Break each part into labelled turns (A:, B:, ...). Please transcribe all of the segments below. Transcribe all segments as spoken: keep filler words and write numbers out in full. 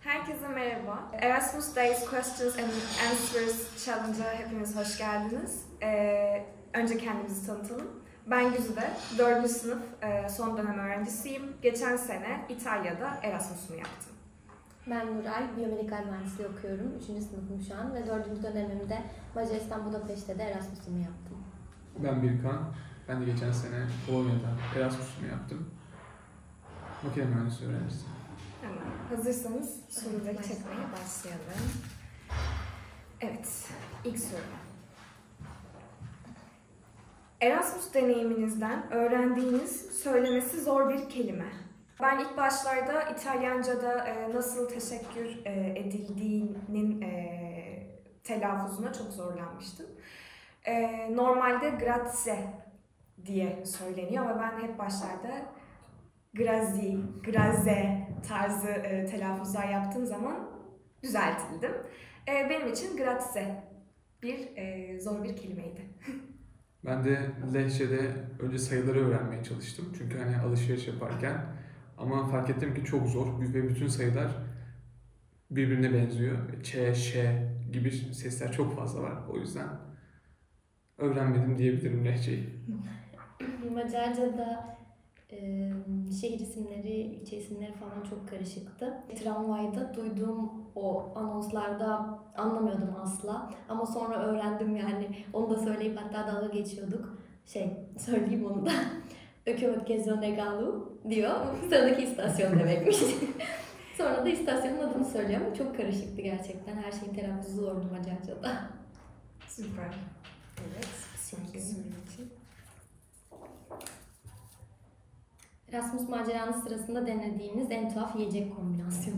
A: Herkese merhaba. Erasmus Days Questions and Answers Challenge'a hepiniz hoş geldiniz. Ee, önce kendimizi tanıtalım. Ben Güzide, dördüncü sınıf e, son dönem öğrencisiyim. Geçen sene İtalya'da Erasmus'umu yaptım.
B: Ben Nuray, biyomedikal mühendisliği okuyorum. Üçüncü sınıfım şu an ve dördüncü dönemimde Macaristan Budapeşte'de Erasmus'umu yaptım.
C: Ben Birkan, ben de geçen sene Polonya'da Erasmus'umu yaptım. Makine mühendisliği öğrencisiyim.
A: Hemen hazırsanız soruları çekmeye başlayalım. Evet, ilk soru. Erasmus deneyiminizden öğrendiğiniz söylemesi zor bir kelime. Ben ilk başlarda İtalyanca'da e, nasıl teşekkür e, edildiğinin e, telaffuzuna çok zorlanmıştım. E, normalde grazie diye söyleniyor ama ben hep başlarda grazie, grazie tarzı e, telaffuzlar yaptığım zaman düzeltildim. E, benim için grazie bir e, zor bir kelimeydi.
C: Ben de Lehçe'de önce sayıları öğrenmeye çalıştım. Çünkü hani alışveriş yaparken. Ama fark ettim ki çok zor ve bütün sayılar birbirine benziyor. Ç, ş gibi sesler çok fazla var. O yüzden öğrenmedim diyebilirim Lehçeyi.
B: Macarca'da e, şehir isimleri, ilçe isimleri falan çok karışıktı. Tramvayda duyduğum o anonslarda anlamıyordum asla. Ama sonra öğrendim yani. Onu da söyleyip hatta dalga geçiyorduk. Şey, söyleyeyim onu da. Ökümötkezyon Negalu diyor. Sıradaki istasyon demekmiş. Sonra da istasyonun adını söylüyor ama çok karışıktı gerçekten. Her şeyin telaffuzu zordu Macarca'da.
A: Süper. Evet, sonraki soru için.
B: Erasmus maceranız sırasında denediğiniz en tuhaf yiyecek kombinasyonu.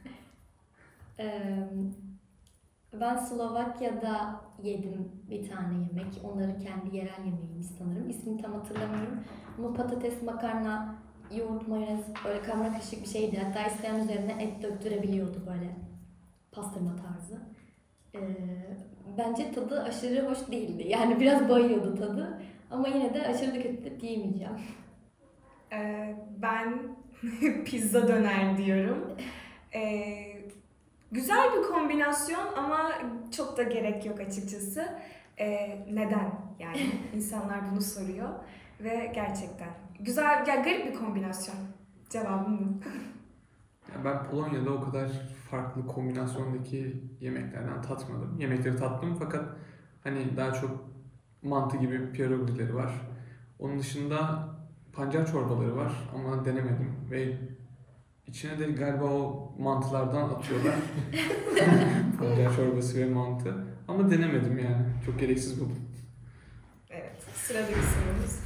B: Ben Slovakya'da yedim bir tane yemek. Onların kendi yerel yemeğiymiş sanırım. İsmini tam hatırlamıyorum. Ama patates, makarna, yoğurt, mayonez böyle karma karışık bir şeydi. Hatta isteyen üzerine et döktürebiliyordu böyle pastırma tarzı. Ee, bence tadı aşırı hoş değildi. Yani biraz bayıyordu tadı. Ama yine de aşırı da kötü de diyemeyeceğim.
A: Ee, ben pizza döner diyorum. Ee, güzel bir kombinasyon ama çok da gerek yok açıkçası. Ee, neden? Yani insanlar bunu soruyor ve gerçekten güzel, ya garip bir kombinasyon. Cevabım bu.
C: Ya ben Polonya'da o kadar farklı kombinasyondaki yemeklerden tatmadım. Yemekleri tattım fakat hani daha çok mantı gibi pierogileri var. Onun dışında pancar çorbaları var ama denemedim ve içine de galiba o mantılardan atıyorlar. Pancar çorbası ve mantı. Ama denemedim yani. Çok gereksiz buldum.
A: Evet, sıradaki sorumuz.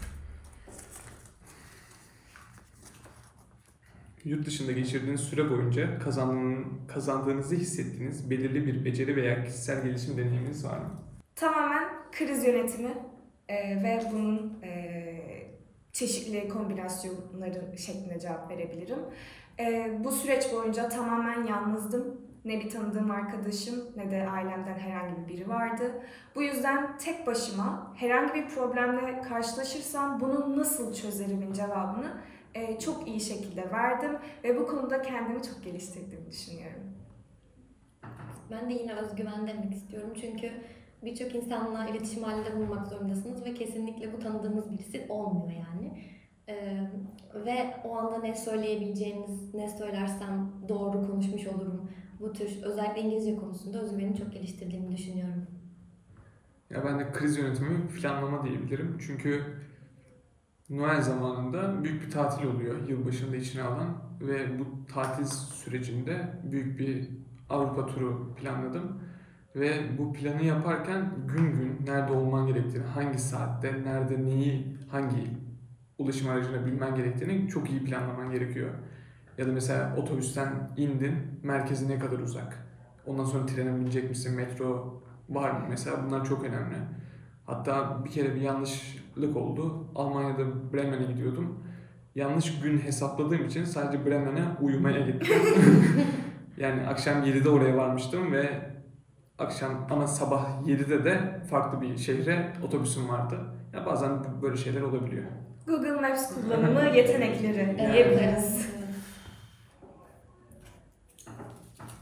C: Yurt dışında geçirdiğiniz süre boyunca kazandığınız, kazandığınızı hissettiğiniz belirli bir beceri veya kişisel gelişim deneyiminiz var mı?
A: Tamamen kriz yönetimi e, ve bunun e, çeşitli kombinasyonları şeklinde cevap verebilirim. E, bu süreç boyunca tamamen yalnızdım. Ne bir tanıdığım arkadaşım ne de ailemden herhangi bir biri vardı. Bu yüzden tek başıma herhangi bir problemle karşılaşırsam bunu nasıl çözerimin cevabını e, çok iyi şekilde verdim ve bu konuda kendimi çok geliştirdiğimi düşünüyorum.
B: Ben de yine özgüven demek istiyorum çünkü birçok insanla iletişim halinde bulunmak zorundasınız ve kesinlikle bu tanıdığınız birisi olmuyor yani. Ee, ve o anda ne söyleyebileceğiniz, ne söylersem doğru konuşmuş olurum. Bu tür özellikle İngilizce konusunda özgüvenimi çok geliştirdiğimi düşünüyorum.
C: Ya ben de kriz yönetimi planlama diyebilirim. Çünkü Noel zamanında büyük bir tatil oluyor yılbaşında içine alan ve bu tatil sürecinde büyük bir Avrupa turu planladım. Ve bu planı yaparken gün gün nerede olman gerektiğini, hangi saatte, nerede neyi, hangi ulaşım aracına bilmen gerektiğini çok iyi planlaman gerekiyor. Ya da mesela otobüsten indin, merkezi ne kadar uzak. Ondan sonra trene binecek misin, metro var mı? Mesela bunlar çok önemli. Hatta bir kere bir yanlışlık oldu. Almanya'da Bremen'e gidiyordum. Yanlış gün hesapladığım için sadece Bremen'e uyumaya gittim. Yani akşam yedide oraya varmıştım ve akşam ama sabah yedide de farklı bir şehre otobüsüm vardı. Ya bazen böyle şeyler olabiliyor.
A: Google Maps kullanımı yetenekleri
B: Evet.
A: diyebiliriz.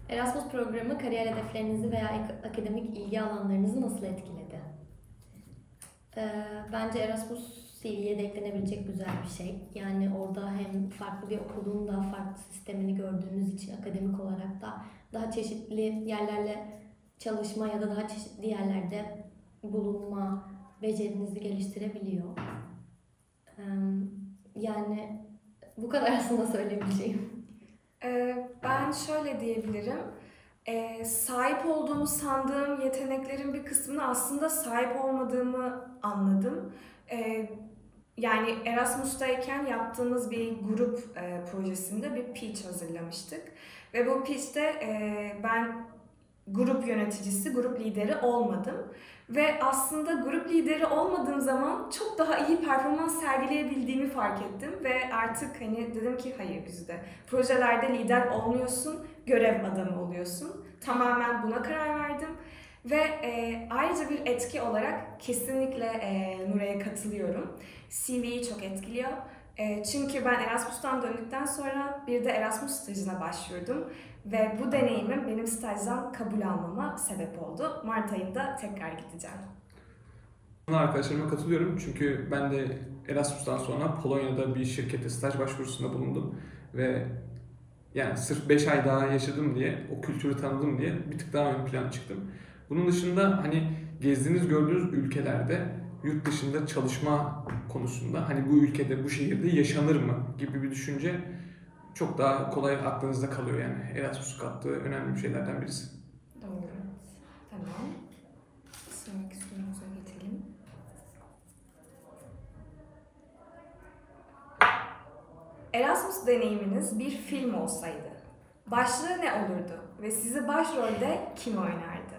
B: Erasmus programı kariyer hedeflerinizi veya ek- akademik ilgi alanlarınızı nasıl etkiledi? Ee, bence Erasmus C V'ye de eklenebilecek güzel bir şey. Yani orada hem farklı bir okulun da farklı sistemini gördüğünüz için akademik olarak da daha çeşitli yerlerle çalışma ya da daha çeşitli yerlerde bulunma becerinizi geliştirebiliyor. Ee, yani bu kadar aslında söyleyebileceğim.
A: Ee, ben şöyle diyebilirim. Ee, sahip olduğumu sandığım yeteneklerin bir kısmını aslında sahip olmadığımı anladım. Ee, yani Erasmus'tayken yaptığımız bir grup e, projesinde bir pitch hazırlamıştık. Ve bu pitch'te e, ben grup yöneticisi, grup lideri olmadım. Ve aslında grup lideri olmadığım zaman çok daha iyi performans sergileyebildiğimi fark ettim. Ve artık hani dedim ki hayır Güzide, projelerde lider olmuyorsun, görev adamı oluyorsun. Tamamen buna karar verdim. Ve e, ayrıca bir etki olarak kesinlikle e, Nure'ye katılıyorum. C V'yi çok etkiliyor. E, çünkü ben Erasmus'tan döndükten sonra bir de Erasmus stajına başvurdum. Ve bu deneyimim benim stajdan kabul almama sebep oldu. Mart ayında tekrar gideceğim.
C: Arkadaşlarıma katılıyorum çünkü ben de Erasmus'tan sonra Polonya'da bir şirkete staj başvurusunda bulundum ve yani sırf beş ay daha yaşadım diye, o kültürü tanıdım diye bir tık daha ön plana çıktım. Bunun dışında hani gezdiğiniz, gördüğünüz ülkelerde yurt dışında çalışma konusunda hani bu ülkede, bu şehirde yaşanır mı gibi bir düşünce çok daha kolay aklınızda kalıyor yani. Erasmus kattığı önemli bir şeylerden birisi.
A: Doğru. Tamam. Sonraki sorumuza geçelim. Erasmus deneyiminiz bir film olsaydı, başlığı ne olurdu ve sizi başrolde kim oynardı?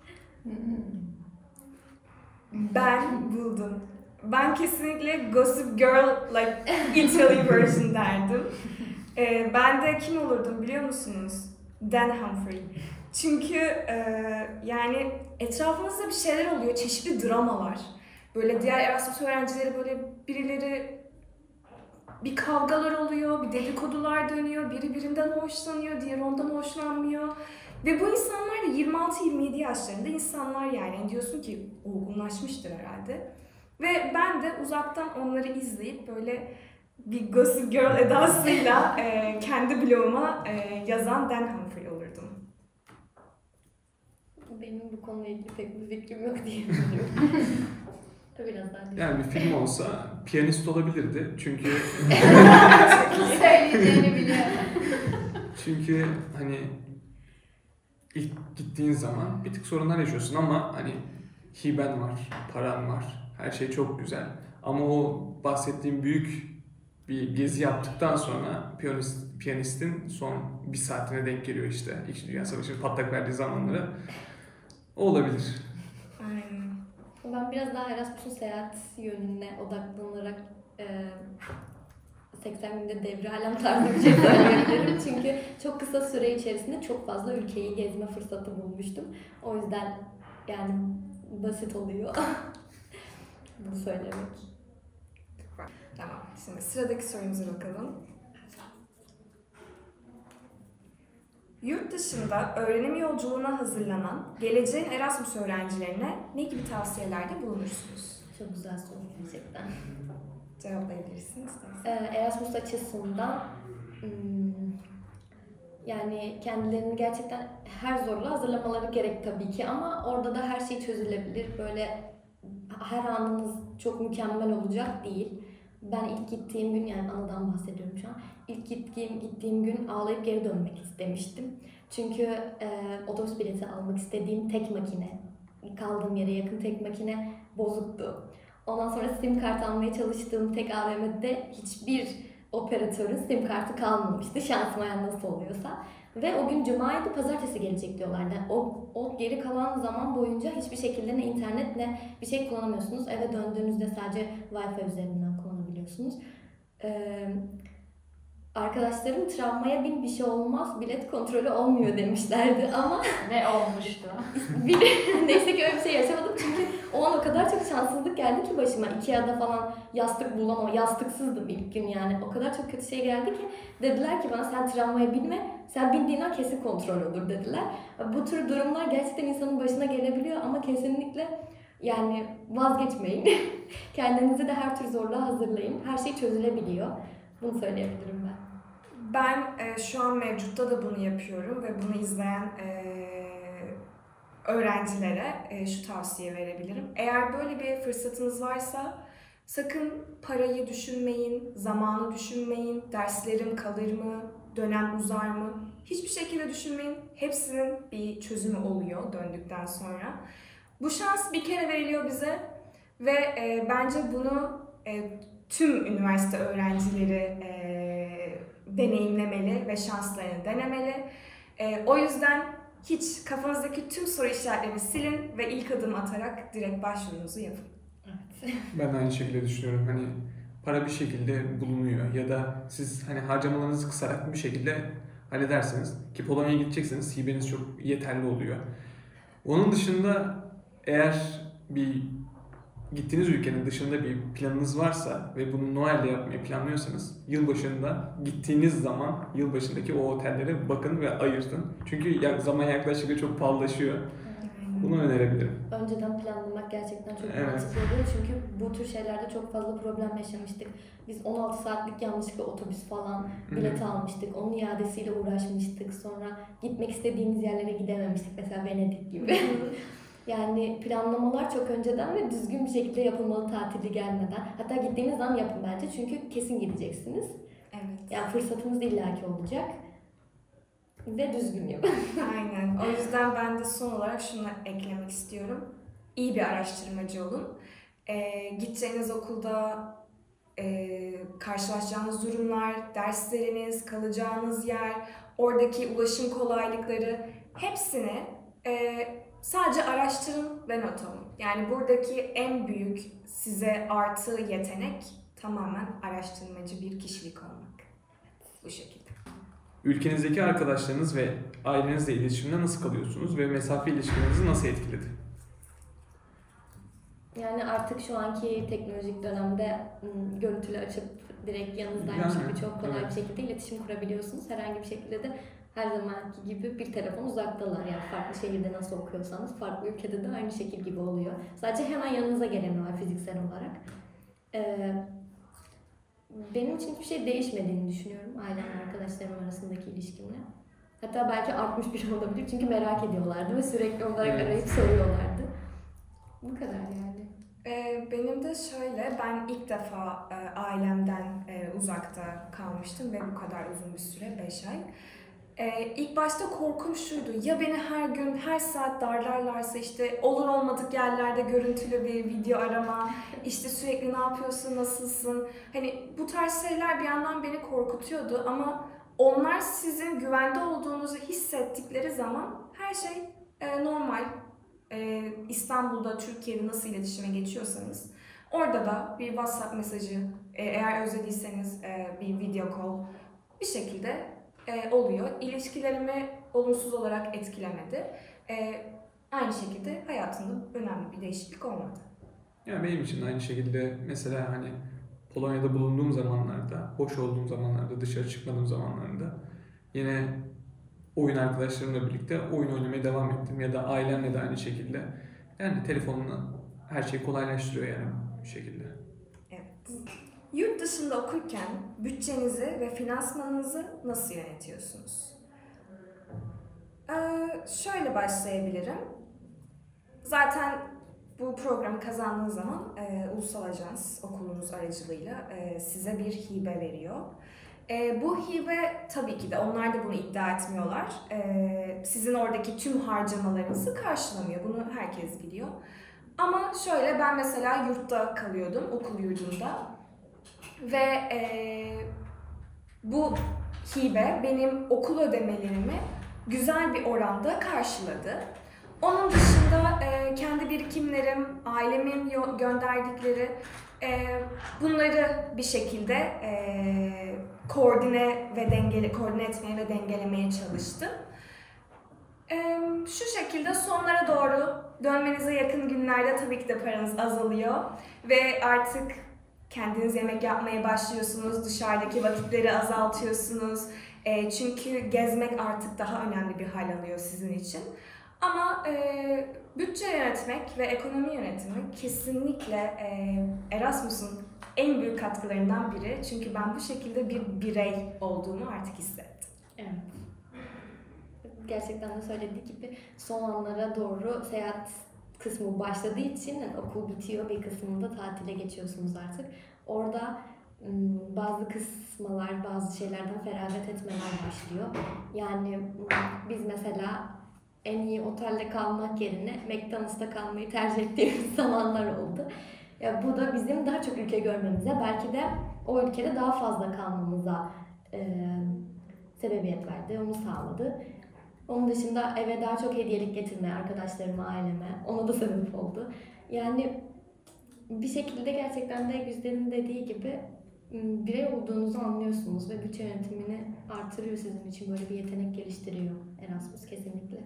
A: Ben buldum. Ben kesinlikle Gossip Girl, like Italy version derdim. Ee, ben de kim olurdum biliyor musunuz? Dan Humphrey. Çünkü e, yani etrafımızda bir şeyler oluyor, çeşitli dramalar. Böyle diğer Erasmus öğrencileri böyle birileri bir kavgalar oluyor, bir dedikodular dönüyor, biri birinden hoşlanıyor, diğeri ondan hoşlanmıyor. Ve bu insanlar da yirmi altı yirmi yedi yaşlarında insanlar yani. yani diyorsun ki olgunlaşmıştır herhalde. Ve ben de uzaktan onları izleyip böyle bir Gossip Girl edasıyla e, kendi bloguma e, yazan Dan Humphrey olurdum.
B: Benim bu konuyla ilgili pek bir fikrim yok diyebilirim. Biraz daha
C: Yani bir film olsa piyanist olabilirdi çünkü
B: söyleyeceğini biliyorum.
C: çünkü hani ilk gittiğin zaman bir tık sorunlar yaşıyorsun ama hani hiben var, paran var, her şey çok güzel. Ama o bahsettiğim büyük bir gezi yaptıktan sonra piyanist, piyanistin son bir saatine denk geliyor işte. İkinci Dünya Savaşı'nın patlak verdiği zamanlara. O olabilir.
A: Aynen.
B: Ben biraz daha Erasmus'un seyahat yönüne odaklanarak e, seksen günde devri alem tarzı bir şey söyleyebilirim. Çünkü çok kısa süre içerisinde çok fazla ülkeyi gezme fırsatı bulmuştum. O yüzden yani basit oluyor bunu söylemek.
A: Tamam, şimdi sıradaki sorumuza bakalım. Yurt dışında öğrenim yolculuğuna hazırlanan geleceğin Erasmus öğrencilerine ne gibi tavsiyelerde bulunursunuz?
B: Çok güzel soru gerçekten.
A: Cevaplayabilirsiniz.
B: Ee, Erasmus açısından hmm, yani kendilerini gerçekten her zorla hazırlamaları gerek tabii ki ama orada da her şey çözülebilir. Böyle her anınız çok mükemmel olacak değil. Ben ilk gittiğim gün, yani anıdan bahsediyorum şu an. İlk gittiğim, gittiğim gün ağlayıp geri dönmek istemiştim. Çünkü e, otobüs bileti almak istediğim tek makine, kaldığım yere yakın tek makine bozuktu. Ondan sonra sim kart almaya çalıştığım tek A V M'de hiçbir operatörün sim kartı kalmamıştı. Şansıma yani nasıl oluyorsa. Ve o gün cumaydı, pazartesi gelecek diyorlardı. O, o geri kalan zaman boyunca hiçbir şekilde ne internet ne bir şey kullanamıyorsunuz. Eve döndüğünüzde sadece Wi-Fi üzerinden kullanabiliyorsunuz. Ee, arkadaşlarım tramvaya bin bir şey olmaz, bilet kontrolü olmuyor demişlerdi ama
D: Ne olmuştu?
B: bir, neyse ki öyle bir şey yaşamadım çünkü o an o kadar çok şanssızlık geldi ki başıma. Ikea'da falan yastık bulamam, yastıksızdım ilk gün yani. O kadar çok kötü şey geldi ki dediler ki bana sen tramvaya binme, sen bindiğin an kesin kontrol olur dediler. Bu tür durumlar gerçekten insanın başına gelebiliyor ama kesinlikle yani vazgeçmeyin. Kendinizi de her tür zorluğa hazırlayın. Her şey çözülebiliyor. Bunu söyleyebilirim ben.
A: Ben e, şu an mevcutta da bunu yapıyorum ve bunu izleyen e, öğrencilere e, şu tavsiye verebilirim. Eğer böyle bir fırsatınız varsa sakın parayı düşünmeyin, zamanı düşünmeyin, derslerim kalır mı, dönem uzar mı? Hiçbir şekilde düşünmeyin. Hepsinin bir çözümü oluyor döndükten sonra. Bu şans bir kere veriliyor bize ve e, bence bunu e, tüm üniversite öğrencileri e, deneyimlemeli ve şanslarını denemeli. E, o yüzden hiç kafanızdaki tüm soru işaretlerini silin ve ilk adım atarak direkt başvurunuzu yapın.
B: Evet.
C: Ben de aynı şekilde düşünüyorum. Hani para bir şekilde bulunuyor ya da siz hani harcamalarınızı kısarak bir şekilde halledersiniz. Ki Polonya'ya gidecekseniz hibeniz çok yeterli oluyor. Onun dışında eğer bir gittiğiniz ülkenin dışında bir planınız varsa ve bunu Noel'de yapmayı planlıyorsanız yılbaşında gittiğiniz zaman yılbaşındaki o otellere bakın ve ayırtın. Çünkü zaman yaklaştıkça çok pahalılaşıyor. Bunu önerebilirim.
B: Önceden planlamak gerçekten çok
C: Evet.
B: mantıklı oluyor çünkü bu tür şeylerde çok fazla problem yaşamıştık. Biz on altı saatlik yanlışlıkla otobüs falan bilet almıştık. Onun iadesiyle uğraşmıştık. Sonra gitmek istediğimiz yerlere gidememiştik. Mesela Venedik gibi. Yani planlamalar çok önceden ve düzgün bir şekilde yapılmalı tatili gelmeden. Hatta gittiğiniz zaman yapın bence çünkü kesin gideceksiniz.
A: Evet.
B: Yani fırsatınız illaki olacak. Ve düzgün yapın.
A: Aynen. O yüzden ben de son olarak şunu eklemek istiyorum. İyi bir araştırmacı olun. Ee, gideceğiniz okulda e, karşılaşacağınız durumlar, dersleriniz, kalacağınız yer, oradaki ulaşım kolaylıkları hepsini e, sadece araştırın ve not alın. Yani buradaki en büyük size artı yetenek tamamen araştırmacı bir kişilik olmak. Bu şekilde.
C: Ülkenizdeki arkadaşlarınız ve ailenizle iletişimde nasıl kalıyorsunuz ve mesafe ilişkilerinizi nasıl etkiledi?
B: Yani artık şu anki teknolojik dönemde ım, görüntülü açıp direkt yanınızdaymış
C: Yani,
B: gibi çok kolay
C: evet.
B: bir şekilde iletişim kurabiliyorsunuz. Herhangi bir şekilde de her zamanki gibi bir telefon uzaktalar. Yani farklı şehirde nasıl okuyorsanız farklı ülkede de aynı şekil gibi oluyor. Sadece hemen yanınıza gelemiyorlar fiziksel olarak. Ee, benim için hiçbir şey değişmediğini düşünüyorum ailem ve arkadaşlarım arasındaki ilişkimle. Hatta belki artmış bir şey olabilir çünkü merak ediyorlardı ve sürekli olarak
C: Evet.
B: arayıp soruyorlardı. Bu kadar yani.
A: Ee, Benim de şöyle, ben ilk defa e, ailemden e, uzakta kalmıştım ve bu kadar uzun bir süre, beş ay. Ee, ilk başta korkum şuydu, ya beni her gün, her saat darlarlarsa işte olur olmadık yerlerde görüntülü bir video arama, işte sürekli ne yapıyorsun, nasılsın? Hani bu tarz şeyler bir yandan beni korkutuyordu ama onlar sizin güvende olduğunuzu hissettikleri zaman her şey e, normal. Ee, İstanbul'da, Türkiye'de nasıl iletişime geçiyorsanız orada da bir WhatsApp mesajı, e, eğer özlediyseniz e, bir video call bir şekilde e, oluyor. İlişkilerimi olumsuz olarak etkilemedi. E, aynı şekilde hayatımda önemli bir değişiklik olmadı.
C: Yani benim için de aynı şekilde mesela hani Polonya'da bulunduğum zamanlarda, boş olduğum zamanlarda, dışarı çıkmadığım zamanlarda yine oyun arkadaşlarımla birlikte oyun oynamaya devam ettim ya da ailemle de aynı şekilde. Yani telefonla her şeyi kolaylaştırıyor yani bu şekilde.
A: Evet. Yurt dışında okurken bütçenizi ve finansmanınızı nasıl yönetiyorsunuz? Ee, şöyle başlayabilirim. Zaten bu programı kazandığınız zaman e, Ulusal Ajans okulunuz aracılığıyla e, size bir hibe veriyor. E, bu hibe tabii ki de onlar da bunu iddia etmiyorlar. E, sizin oradaki tüm harcamalarınızı karşılamıyor. Bunu herkes biliyor. Ama şöyle, ben mesela yurtta kalıyordum, okul yurdunda. Ve e, bu hibe benim okul ödemelerimi güzel bir oranda karşıladı. Onun dışında e, kendi birikimlerim, ailemin yo- gönderdikleri e, bunları bir şekilde e, koordine ve dengele koordine etmeye ve dengelemeye çalıştım. E, şu şekilde sonlara doğru dönmenize yakın günlerde tabii ki de paranız azalıyor ve artık kendiniz yemek yapmaya başlıyorsunuz, dışarıdaki vakitleri azaltıyorsunuz. E, çünkü gezmek artık daha önemli bir hal alıyor sizin için. Ama e, bütçe yönetmek ve ekonomi yönetmek kesinlikle e, Erasmus'un en büyük katkılarından biri. Çünkü ben bu şekilde bir birey olduğumu artık hissettim.
B: Evet. Gerçekten de söylediği gibi son anlara doğru seyahat kısmı başladığı için yani okul bitiyor, bir kısmında tatile geçiyorsunuz artık. Orada bazı kısmalar, bazı şeylerden feragat etmeler başlıyor. Yani biz mesela en iyi otelde kalmak yerine McDonald's'ta kalmayı tercih ettiğimiz zamanlar oldu. Ya bu da bizim daha çok ülke görmemize, belki de o ülkede daha fazla kalmamıza e, sebebiyet verdi, onu sağladı. Onun dışında eve daha çok hediyelik getirmeye, arkadaşlarıma, aileme, ona da sebep oldu. Yani bir şekilde gerçekten de Güzde'nin dediği gibi birey olduğunuzu anlıyorsunuz ve bütçe yönetimini artırıyor sizin için, böyle bir yetenek geliştiriyor Erasmus kesinlikle.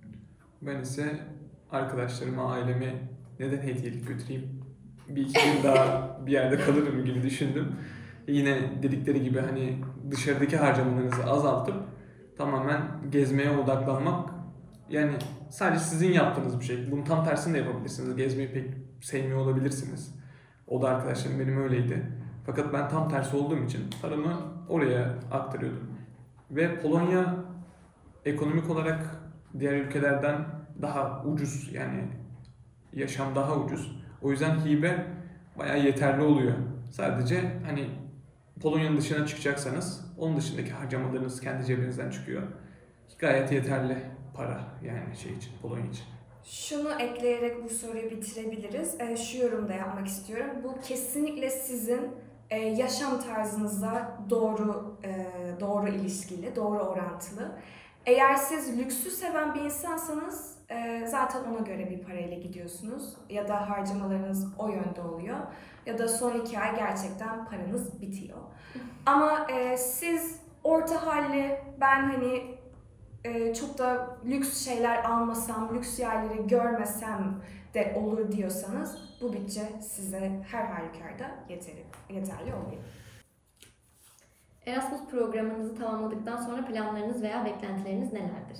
C: Ben ise arkadaşlarıma, aileme neden hediyelik götüreyim? Bir iki gün daha bir yerde kalırım gibi düşündüm. Yine dedikleri gibi hani dışarıdaki harcamalarınızı azaltıp tamamen gezmeye odaklanmak, yani sadece sizin yaptığınız bir şey. Bunun tam tersini de yapabilirsiniz. Gezmeyi pek sevmiyor olabilirsiniz. O da arkadaşlarım benim öyleydi. Fakat ben tam tersi olduğum için paramı oraya aktarıyordum. Ve Polonya ekonomik olarak diğer ülkelerden daha ucuz, yani yaşam daha ucuz. O yüzden hibe bayağı yeterli oluyor. Sadece hani Polonya'nın dışına çıkacaksanız onun dışındaki harcamalarınız kendi cebinizden çıkıyor. Gayet yeterli para yani şey için, Polonya için.
A: Şunu ekleyerek bu soruyu bitirebiliriz. E, şu yorumu da yapmak istiyorum. Bu kesinlikle sizin e, yaşam tarzınıza doğru e, doğru ilişkili, doğru orantılı. Eğer siz lüksü seven bir insansanız e, zaten ona göre bir parayla gidiyorsunuz ya da harcamalarınız o yönde oluyor ya da son iki ay gerçekten paranız bitiyor. Ama e, siz orta halli, ben hani e, çok da lüks şeyler almasam, lüks yerleri görmesem de olur diyorsanız bu bütçe size her halükarda yeterli, yeterli oluyor.
B: Erasmus programınızı tamamladıktan sonra planlarınız veya beklentileriniz nelerdir?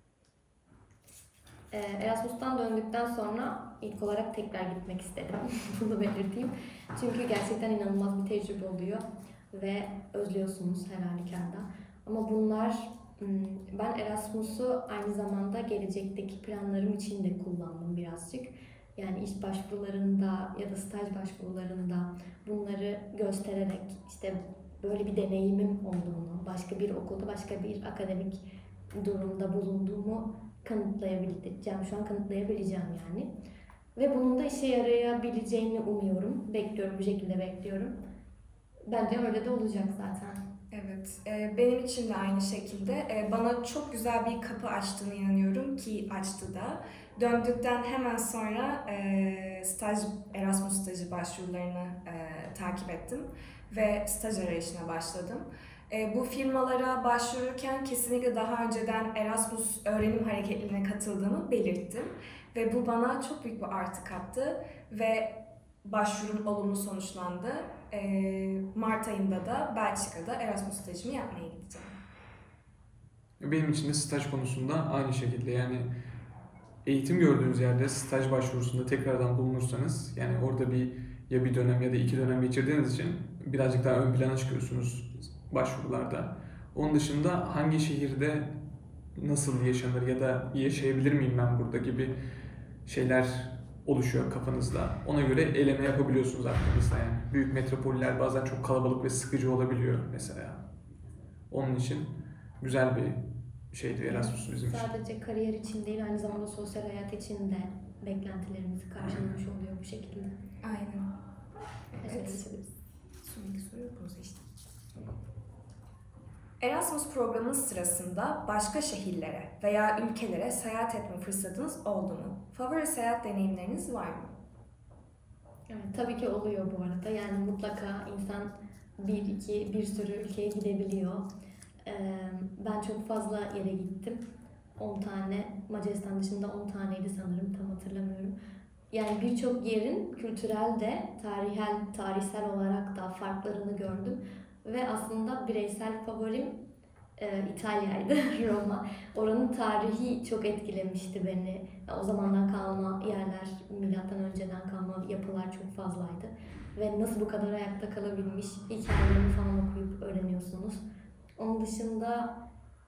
B: Erasmus'tan döndükten sonra ilk olarak tekrar gitmek istedim. Bunu belirteyim. Çünkü gerçekten inanılmaz bir tecrübe oluyor ve özlüyorsunuz her halükarda. Ama bunlar, ben Erasmus'u aynı zamanda gelecekteki planlarım için de kullandım birazcık. Yani iş başvurularında ya da staj başvurularında bunları göstererek işte böyle bir deneyimim olduğunu, başka bir okulda, başka bir akademik durumda bulunduğumu kanıtlayabileceğim, şu an kanıtlayabileceğim yani. Ve bunun da işe yarayabileceğini umuyorum, bekliyorum, bu şekilde bekliyorum. Bence öyle de olacak zaten.
A: Evet, benim için de aynı şekilde. Bana çok güzel bir kapı açtığını inanıyorum ki açtı da. Döndükten hemen sonra staj, Erasmus stajı başvurularını takip ettim ve staj arayışına başladım. Bu firmalara başvururken kesinlikle daha önceden Erasmus öğrenim hareketliğine katıldığımı belirttim. Ve bu bana çok büyük bir artı kattı ve başvurum olumlu sonuçlandı. Mart ayında da Belçika'da Erasmus stajımı yapmaya gideceğim.
C: Benim için de staj konusunda aynı şekilde, yani eğitim gördüğünüz yerde staj başvurusunda tekrardan bulunursanız, yani orada bir ya bir dönem ya da iki dönem geçirdiğiniz için birazcık daha ön plana çıkıyorsunuz başvurularda. Onun dışında hangi şehirde nasıl yaşanır ya da yaşayabilir miyim ben burada gibi şeyler oluşuyor kafanızda. Ona göre eleme yapabiliyorsunuz aklınızda yani. Büyük metropoller bazen çok kalabalık ve sıkıcı olabiliyor mesela. Onun için güzel bir şeydi Erasmus bizim için.
B: Sadece kariyer için değil, aynı zamanda sosyal hayat için de beklentilerimizi karşılamış oluyor bu şekilde.
A: Aynen.
B: Evet.
A: Sonraki soruyu bunu seçtim. Erasmus programınız sırasında başka şehirlere veya ülkelere seyahat etme fırsatınız oldu mu? Favori seyahat deneyimleriniz var mı?
B: Evet, tabii ki oluyor bu arada. Yani mutlaka insan bir, iki, bir sürü ülkeye gidebiliyor. Ee, ben çok fazla yere gittim. on tane, Macaristan dışında on taneydi sanırım, tam hatırlamıyorum. Yani birçok yerin kültürel de, tarihsel, tarihsel olarak da farklarını gördüm. Ve aslında bireysel favorim e, İtalya'ydı, Roma. Oranın tarihi çok etkilemişti beni. O zamandan kalma yerler, milattan önceden kalma yapılar çok fazlaydı. Ve nasıl bu kadar ayakta kalabilmiş hikayelerini falan okuyup öğreniyorsunuz. Onun dışında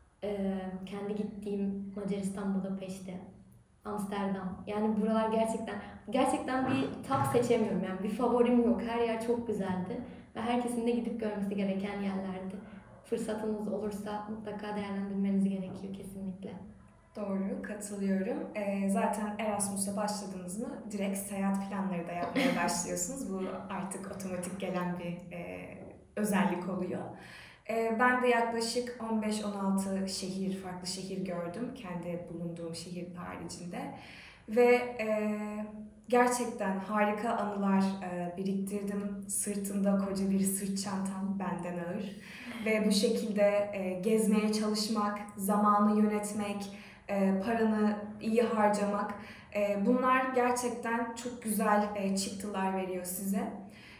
B: e, kendi gittiğim Macaristan, Budapeşte, Amsterdam. Yani buralar gerçekten gerçekten bir top seçemiyorum. Yani bir favorim yok. Her yer çok güzeldi ve herkesin de gidip görmesi gereken yerlerdi. Fırsatınız olursa mutlaka değerlendirmeniz gerekiyor kesinlikle.
A: Doğru, katılıyorum. Ee, zaten Erasmus'a başladınız mı direkt seyahat planları da yapmaya başlıyorsunuz. Bu artık otomatik gelen bir e, özellik oluyor. E, ben de yaklaşık on beş on altı şehir, farklı şehir gördüm kendi bulunduğum şehir haricinde. Ve e, gerçekten harika anılar e, biriktirdim. Sırtımda koca bir sırt çantam benden ağır. Ve bu şekilde e, gezmeye çalışmak, zamanı yönetmek, e, paranı iyi harcamak, e, bunlar gerçekten çok güzel e, çıktılar veriyor size.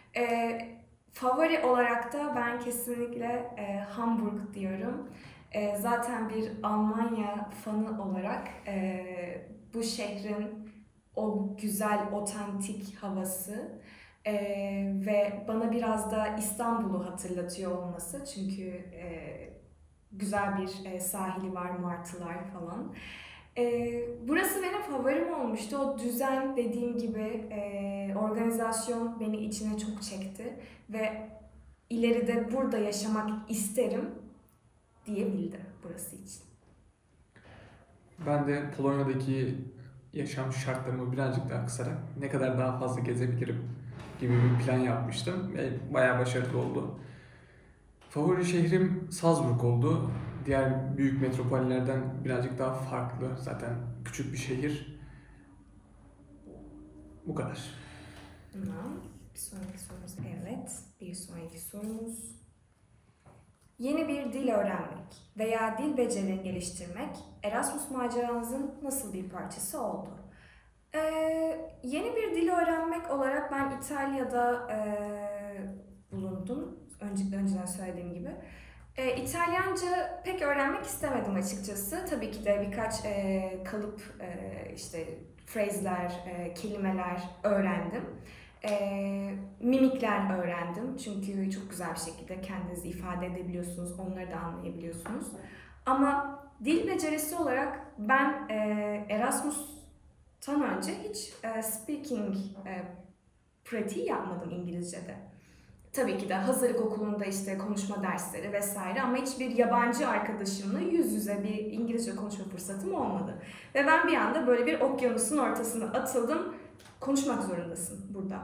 A: E, favori olarak da ben kesinlikle e, Hamburg diyorum. E, zaten bir Almanya fanı olarak e, bu şehrin o güzel, otantik havası e, ve bana biraz da İstanbul'u hatırlatıyor olması. Çünkü e, güzel bir e, sahili var, martılar falan. E, burası benim favorim olmuştu. O düzen, dediğim gibi e, organizasyon beni içine çok çekti ve ileride burada yaşamak isterim diyebildim burası için.
C: Ben de Polonya'daki yaşam şartlarımı birazcık daha kısarak ne kadar daha fazla gezebilirim gibi bir plan yapmıştım ve bayağı başarılı oldu. Favori şehrim Salzburg oldu. Diğer büyük metropollerden birazcık daha farklı. Zaten küçük bir şehir. Bu kadar.
A: Tamam. Bir sonraki sorumuz evet. Bir sonraki sorumuz. Yeni bir dil öğrenmek veya dil becerilerini geliştirmek Erasmus maceranızın nasıl bir parçası oldu? Ee, yeni bir dil öğrenmek olarak ben İtalya'da e, bulundum. Önce, önceden söylediğim gibi. E, İtalyanca pek öğrenmek istemedim açıkçası. Tabii ki de birkaç e, kalıp, e, işte phrase'ler, e, kelimeler öğrendim. E, mimikler öğrendim. Çünkü çok güzel bir şekilde kendinizi ifade edebiliyorsunuz, onları da anlayabiliyorsunuz. Ama dil becerisi olarak ben e, Erasmus'tan önce hiç e, speaking e, pratiği yapmadım İngilizce'de. Tabii ki de hazırlık okulunda işte konuşma dersleri vesaire ama hiçbir yabancı arkadaşımla yüz yüze bir İngilizce konuşma fırsatım olmadı. Ve ben bir anda böyle bir okyanusun ortasına atıldım. Konuşmak zorundasın burada.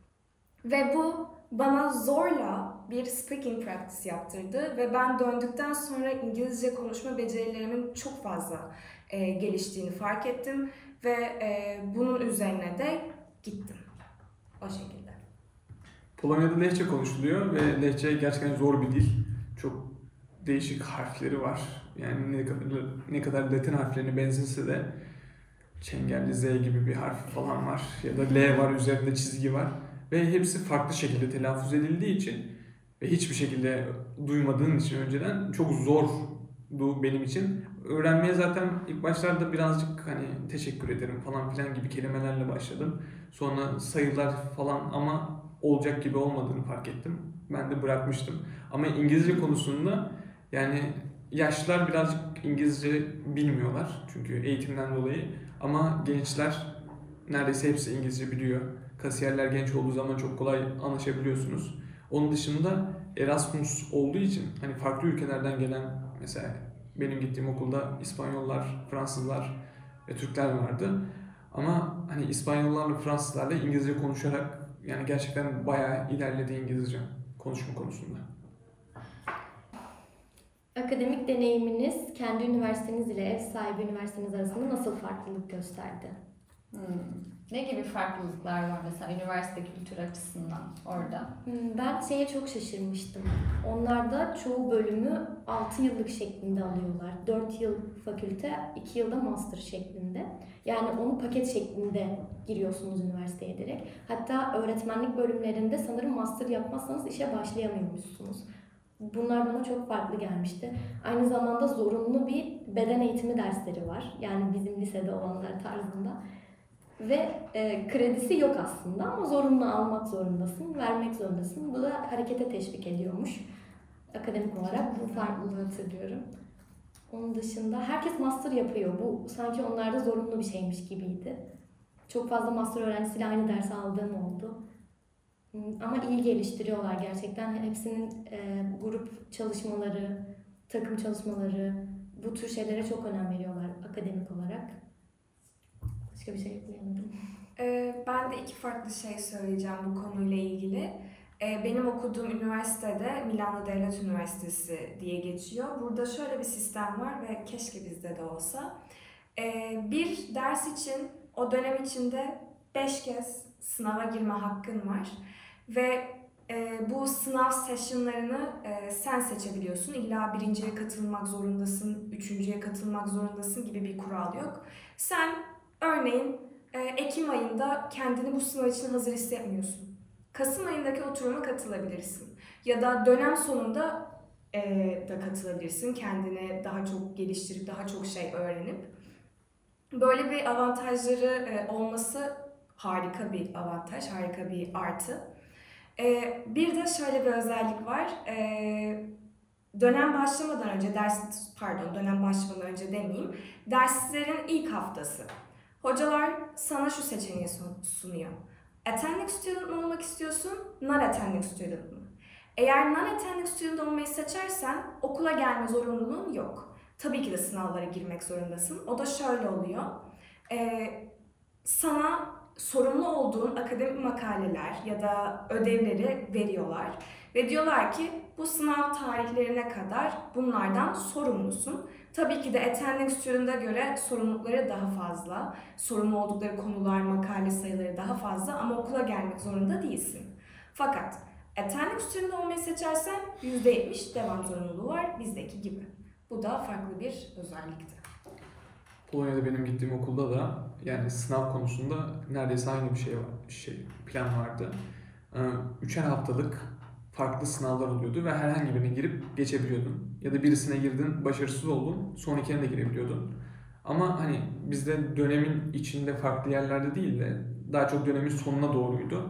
A: Ve bu bana zorla bir speaking practice yaptırdı ve ben döndükten sonra İngilizce konuşma becerilerimin çok fazla e, geliştiğini fark ettim ve e, bunun üzerine de gittim. O şekilde.
C: Polonya'da Lehçe konuşuluyor ve Lehçe gerçekten zor bir dil. Çok değişik harfleri var. Yani ne kadar, ne kadar Latin harflerine benzese de çengelli Z gibi bir harf falan var. Ya da L var, üzerinde çizgi var. Ve hepsi farklı şekilde telaffuz edildiği için ve hiçbir şekilde duymadığın için önceden çok zordu benim için. Öğrenmeye zaten ilk başlarda birazcık hani teşekkür ederim falan filan gibi kelimelerle başladım. Sonra sayılar falan ama olacak gibi olmadığını fark ettim. Ben de bırakmıştım. Ama İngilizce konusunda yani yaşlılar birazcık İngilizce bilmiyorlar. Çünkü eğitimden dolayı. Ama gençler neredeyse hepsi İngilizce biliyor. Kasiyerler genç olduğu zaman çok kolay anlaşabiliyorsunuz. Onun dışında Erasmus olduğu için hani farklı ülkelerden gelen, mesela benim gittiğim okulda İspanyollar, Fransızlar ve Türkler vardı. Ama hani İspanyollarla, Fransızlarla İngilizce konuşarak yani gerçekten bayağı ilerledi İngilizce konuşma konusunda.
B: Akademik deneyiminiz kendi üniversiteniz ile ev sahibi üniversiteniz arasında nasıl farklılık gösterdi?
D: Hmm. Ne gibi farklılıklar var mesela üniversite kültürü açısından orada?
B: Ben şeye çok şaşırmıştım. Onlarda çoğu bölümü altı yıllık şeklinde alıyorlar. dört yıl fakülte, iki yılda master şeklinde. Yani onu paket şeklinde giriyorsunuz üniversiteye direkt. Hatta öğretmenlik bölümlerinde sanırım master yapmazsanız işe başlayamıyormuşsunuz. Bunlar bana çok farklı gelmişti. Aynı zamanda zorunlu bir beden eğitimi dersleri var. Yani bizim lisede olanlar tarzında. Ve e, kredisi yok aslında ama zorunlu almak zorundasın, vermek zorundasın. Bu da harekete teşvik ediyormuş. Akademik olarak bu farklılığı hatırlıyorum. Onun dışında herkes master yapıyor. Bu sanki onlarda zorunlu bir şeymiş gibiydi. Çok fazla master öğrencisiyle aynı dersi aldığım oldu. Ama iyi geliştiriyorlar gerçekten. Hepsinin e, grup çalışmaları, takım çalışmaları, bu tür şeylere çok önem veriyorlar akademik olarak. Başka bir şey ekleyemedim.
A: Ee, ben de iki farklı şey söyleyeceğim bu konuyla ilgili. Ee, benim okuduğum üniversitede Milano Devlet Üniversitesi diye geçiyor. Burada şöyle bir sistem var ve keşke bizde de olsa. Ee, bir ders için o dönem içinde beş kez sınava girme hakkın var. Ve e, bu sınav sessionlarını e, sen seçebiliyorsun. İlla birinciye katılmak zorundasın, üçüncüye katılmak zorundasın gibi bir kural yok. Sen örneğin e, Ekim ayında kendini bu sınav için hazır hissetmiyorsun. Kasım ayındaki oturuma katılabilirsin. Ya da dönem sonunda e, da katılabilirsin. Kendini daha çok geliştirip daha çok şey öğrenip. Böyle bir avantajları e, olması harika bir avantaj, harika bir artı. E, bir de şöyle bir özellik var. E, dönem başlamadan önce, ders pardon dönem başlamadan önce demeyeyim, derslerin ilk haftası. Hocalar sana şu seçeneği sunuyor. Attending student mı olmak istiyorsun, non-attending student mı? Eğer non-attending student olmayı seçersen okula gelme zorunluluğun yok. Tabii ki de sınavlara girmek zorundasın. O da şöyle oluyor. Ee, sana sorumlu olduğun akademik makaleler ya da ödevleri veriyorlar. Ve diyorlar ki bu sınav tarihlerine kadar bunlardan sorumlusun. Tabii ki de attending student'a göre sorumlulukları daha fazla. Sorumlu oldukları konular, makale sayıları daha fazla ama okula gelmek zorunda değilsin. Fakat attending student olmayı seçersen yüzde yetmiş devam zorunluluğu var bizdeki gibi. Bu da farklı bir özellikti.
C: Polonya'da benim gittiğim okulda da yani sınav konusunda neredeyse aynı bir şey var, şey plan vardı. Ee, Üçer haftalık farklı sınavlar oluyordu ve herhangi birine girip geçebiliyordun. Ya da birisine girdin, başarısız oldun, sonrakine de girebiliyordun. Ama hani bizde dönemin içinde farklı yerlerde değil de daha çok dönemin sonuna doğruydu.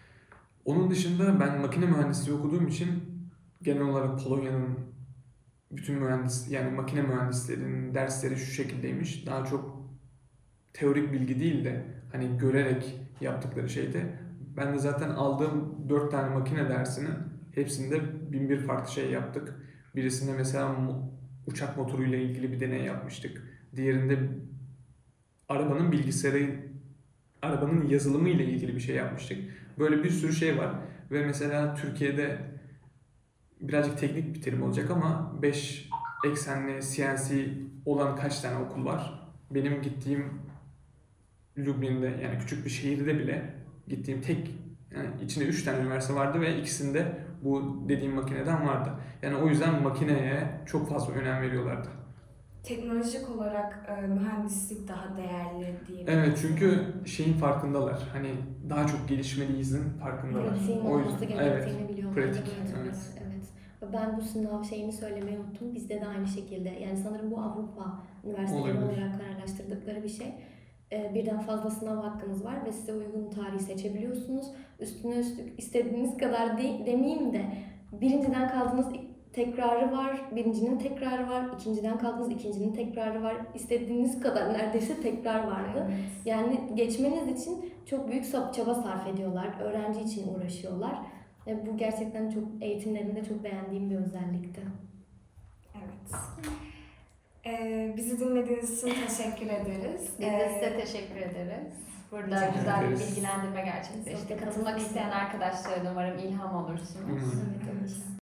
C: Onun dışında ben makine mühendisliği okuduğum için genel olarak Polonya'nın bütün mühendis yani makine mühendislerinin dersleri şu şekildeymiş. Daha çok teorik bilgi değil de hani görerek yaptıkları şeydi. Ben de zaten aldığım dört tane makine dersinin hepsinde bin bir farklı şey yaptık. Birisinde mesela uçak motoruyla ilgili bir deney yapmıştık. Diğerinde arabanın bilgisayarı, arabanın yazılımı ile ilgili bir şey yapmıştık. Böyle bir sürü şey var. Ve mesela Türkiye'de birazcık teknik bir terim olacak ama beş eksenli C N C olan kaç tane okul var? Benim gittiğim Lublin'de yani küçük bir şehirde bile gittiğim tek yani içinde üç tane üniversite vardı ve ikisinde bu dediğim makineden vardı. Yani o yüzden makineye çok fazla önem veriyorlardı.
A: Teknolojik olarak e, mühendislik daha değerli diye.
C: Evet çünkü şeyin farkındalar. Hani daha çok gelişmeliyizin farkındalar.
B: Pratiğin
C: O
B: olması
C: yüzden
B: gerektiğini
C: evet,
B: biliyorlar.
C: pratik,
B: Evet.
C: evet.
B: evet. Ben bu sınav şeyini söylemeyi unuttum. Bizde de aynı şekilde. Yani sanırım bu Avrupa üniversiteleri
C: Olabilir.
B: olarak kararlaştırdıkları bir şey. Ee, birden fazla sınav hakkınız var ve size uygun tarihi seçebiliyorsunuz. Üstüne üstlük istediğiniz kadar de, demeyeyim de birinciden kaldığınız tekrarı var, birincinin tekrarı var, ikinciden kaldığınız ikincinin tekrarı var. İstediğiniz kadar neredeyse tekrar vardı.
A: Evet.
B: Yani geçmeniz için çok büyük çaba sarf ediyorlar. Öğrenci için uğraşıyorlar. Ve bu gerçekten çok eğitimlerinde çok beğendiğim bir özellikti.
A: Evet. Ee, bizi dinlediğiniz için teşekkür ederiz.
D: Biz de
A: Ee,
D: size teşekkür ederiz. Burada
C: Teşekkür
D: güzel bir
C: ederiz.
D: bilgilendirme gerçekleşti.
B: Sohbet
D: Katılmak
B: etmek
D: isteyen arkadaşlara da umarım ilham olursunuz.
C: Hmm.
B: Evet, evet.